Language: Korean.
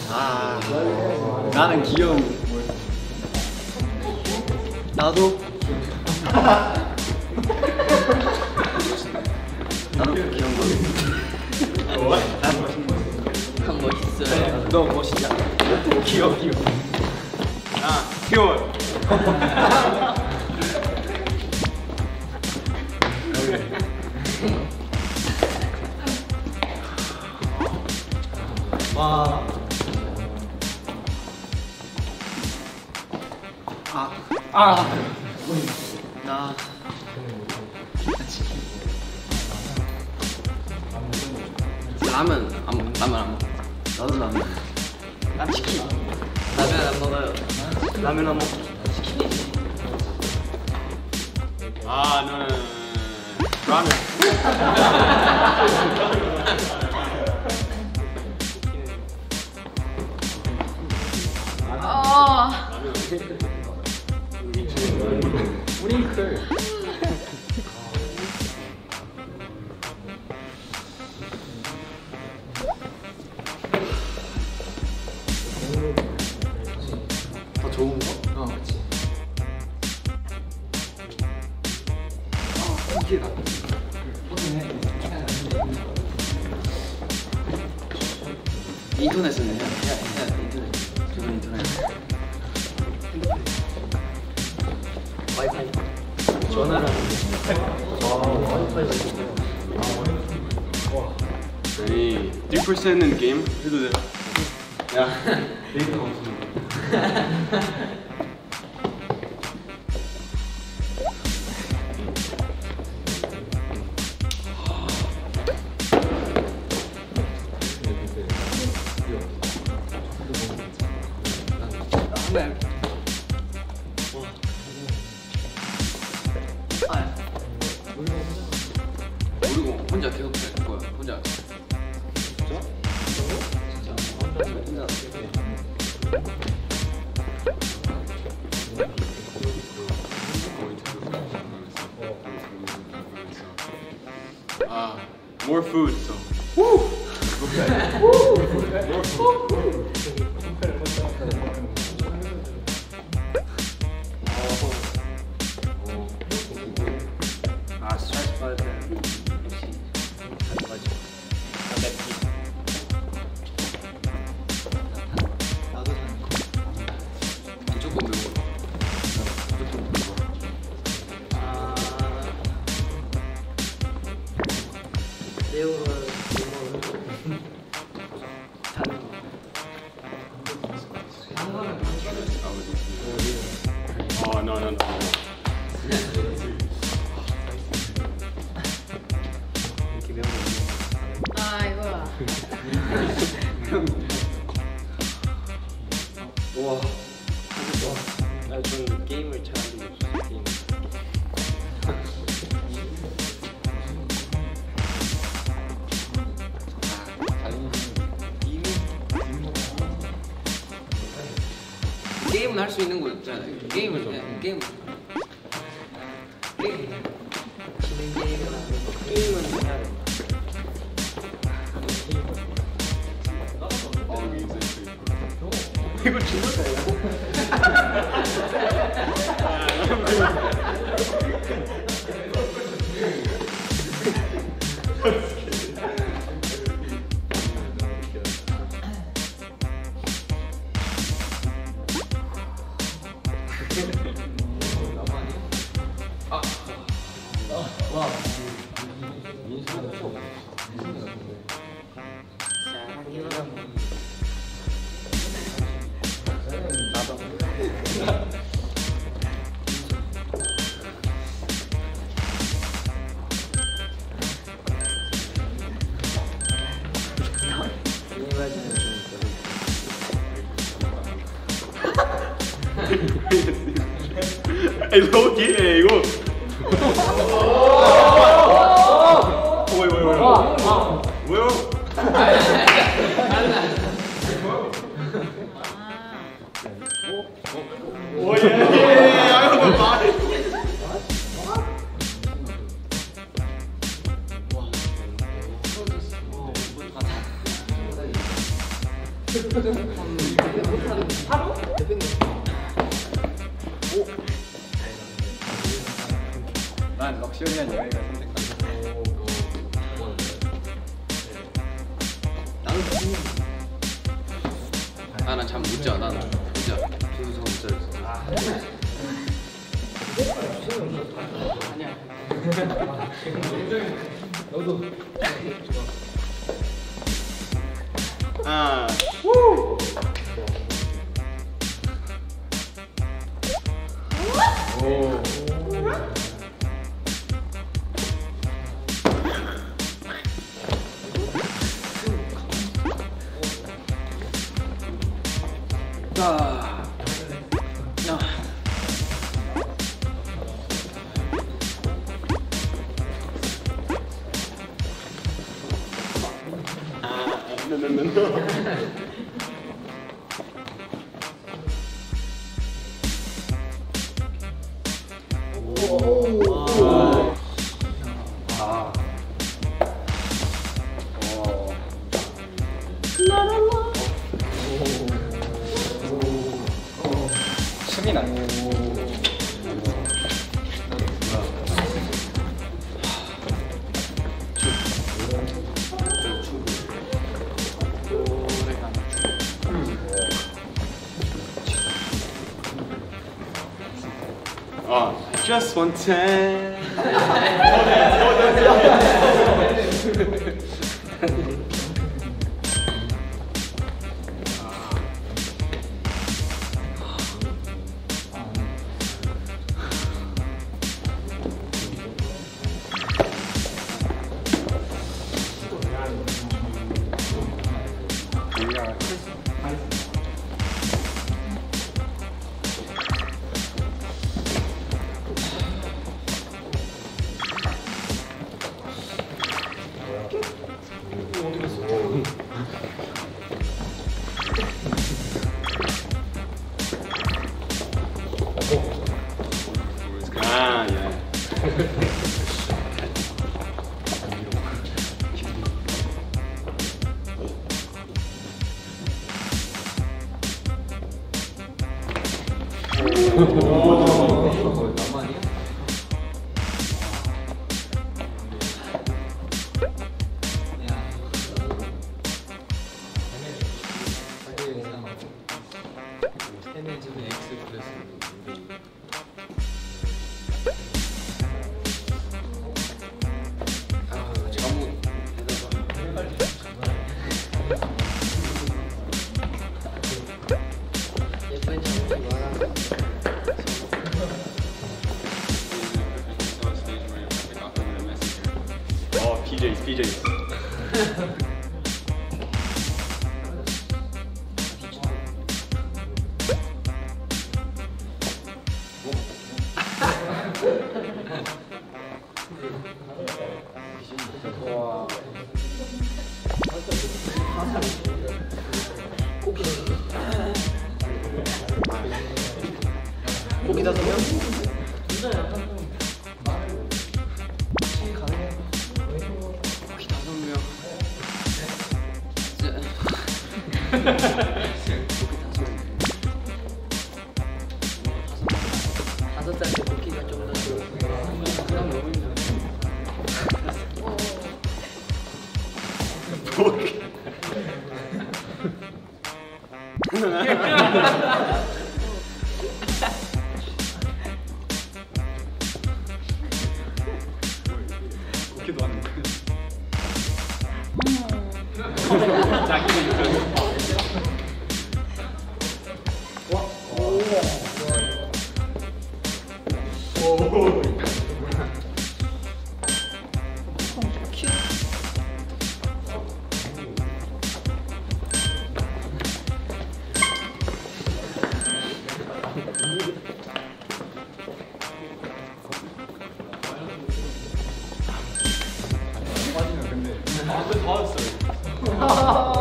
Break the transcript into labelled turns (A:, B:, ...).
A: 아, 나는 귀여운. 나도. 나도 귀여운 거. 난 멋있어요. 너 멋있냐? 귀여워. 아, 귀여워. 와. 나 라면 안 먹어. 나도 라면. 난 치킨. 라면 안 먹어요. 라면 안 먹어. 치킨이지. 아, 나는 라면. 우링클. 더 좋은 거? 그치. 이게 나. 인터넷은 해야 인터넷. 저도 인터넷. 와이파이. 전화를 와이파이가 있어. 아니 3%는 게임 해도 돼. 야 데이터가 없어. 모르고 혼자 계속 할 거야. 혼자. More food, so. Woo! More food. Stress 받을 때 역시 맞아. 나도 사는 거. 무조건 매운 거. 무조건 매운 거. 매운 걸 사는 거. No.
B: 이거야.
A: 와. 전 게임을 잘 안 되고 게임. 게임은 할 수 있는 거 있잖아요. 게임은 게임. 게임은 해야 돼. 이거 죽었어요. 와.
C: 에이 로기 이거. 왜요?
A: 하루? 대표님. 오.
B: 난 럭셔리한 여행을 선택한다.
A: 나는 난 잠 못 자. 난 못 자. 저도 잠 못 자요. 아니야. 너도.
C: 아.
B: 오.
A: 자.
B: 숨이 나.
C: Just one time. Ah, yeah.
B: 나만이야?
A: 예쁜 장면이 많아.
C: Oh, PJs.
B: 와.
A: 고기 5명? 고기 5명. 다섯 살 때 고기가 좀 더. 그럼 너무 힘들어.
C: 그렇게도 하는 거야. 자기도 있어요.
B: 빠지면 근데.
C: 아, 근데 다 왔어요.